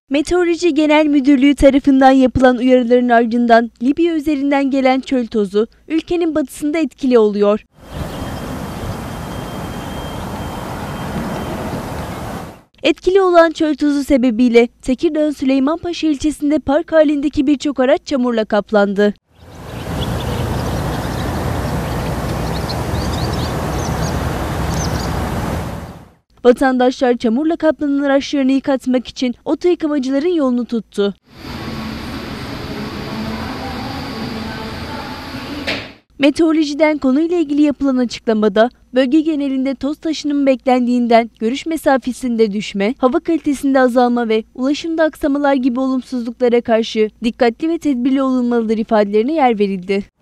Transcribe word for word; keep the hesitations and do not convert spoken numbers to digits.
Meteoroloji Genel Müdürlüğü tarafından yapılan uyarıların ardından Libya üzerinden gelen çöl tozu ülkenin batısında etkili oluyor. Etkili olan çöl tozu sebebiyle Tekirdağ'ın Süleymanpaşa ilçesinde park halindeki birçok araç çamurla kaplandı. Vatandaşlar çamurla kaplanan araçlarını yıkatmak için oto yıkamacıların yolunu tuttu. Meteorolojiden konuyla ilgili yapılan açıklamada bölge genelinde toz taşınımı beklendiğinden görüş mesafesinde düşme, hava kalitesinde azalma ve ulaşımda aksamalar gibi olumsuzluklara karşı dikkatli ve tedbirli olunmalıdır ifadelerine yer verildi.